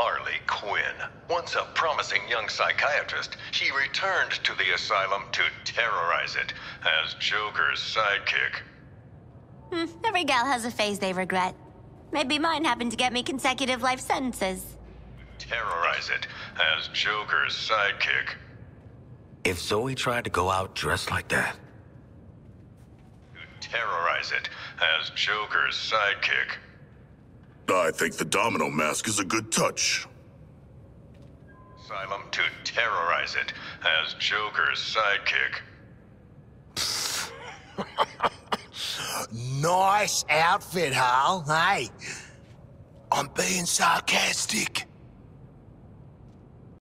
Harley Quinn. Once a promising young psychiatrist, she returned to the asylum to terrorize it as Joker's sidekick. Every gal has a phase they regret. Maybe mine happened to get me consecutive life sentences. Terrorize it as Joker's sidekick. If Zoe tried to go out dressed like that... Terrorize it as Joker's sidekick. I think the domino mask is a good touch. Asylum to terrorize it as Joker's sidekick. Nice outfit, Hal. Hey, I'm being sarcastic.